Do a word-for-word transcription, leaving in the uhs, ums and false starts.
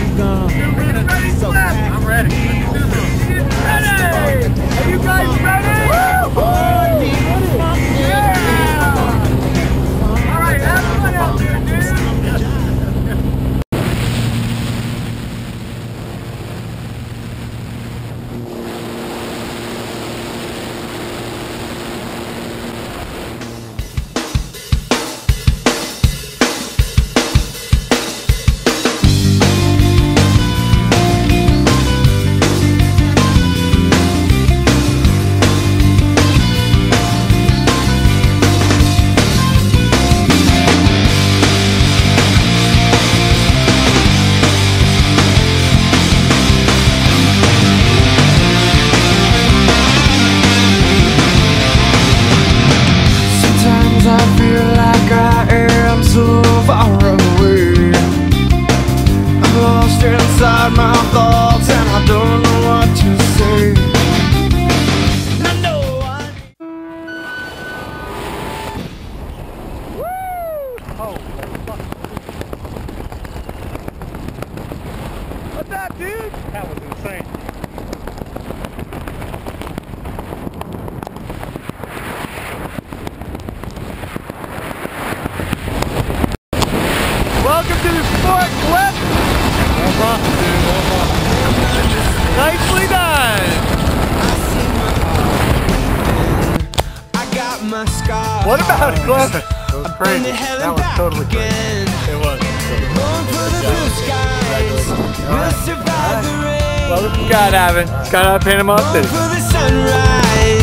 I'm ready. Ready! Are you guys ready? Yeah! Alright, have fun out there, dude! Inside my thoughts and I don't know what to say. I know I... Woo! Oh, fuck. What's that, dude? That was insane. Welcome to the Sport Clip. Nicely done! I got my scars. What about it, Cliff? That was crazy. That was totally crazy. It was. Well, look what you got, Avin. Got to paint him up. For the sunrise.